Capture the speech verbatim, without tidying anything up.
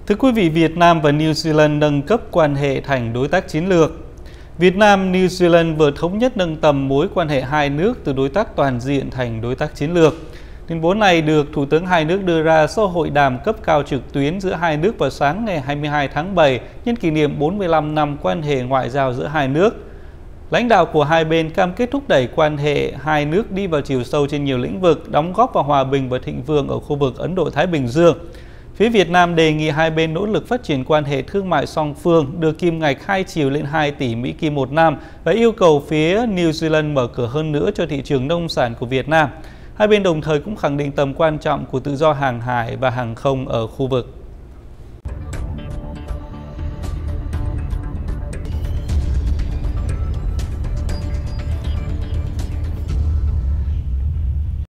Thưa quý vị, Việt Nam và New Zealand nâng cấp quan hệ thành đối tác chiến lược. Việt Nam, New Zealand vừa thống nhất nâng tầm mối quan hệ hai nước từ đối tác toàn diện thành đối tác chiến lược. Tuyên bố này được Thủ tướng hai nước đưa ra sau hội đàm cấp cao trực tuyến giữa hai nước vào sáng ngày hai mươi hai tháng bảy nhân kỷ niệm bốn mươi lăm năm quan hệ ngoại giao giữa hai nước. Lãnh đạo của hai bên cam kết thúc đẩy quan hệ hai nước đi vào chiều sâu trên nhiều lĩnh vực, đóng góp vào hòa bình và thịnh vượng ở khu vực Ấn Độ-Thái Bình Dương. Phía Việt Nam đề nghị hai bên nỗ lực phát triển quan hệ thương mại song phương, đưa kim ngạch hai chiều lên hai tỷ Mỹ Kim một năm và yêu cầu phía New Zealand mở cửa hơn nữa cho thị trường nông sản của Việt Nam. Hai bên đồng thời cũng khẳng định tầm quan trọng của tự do hàng hải và hàng không ở khu vực.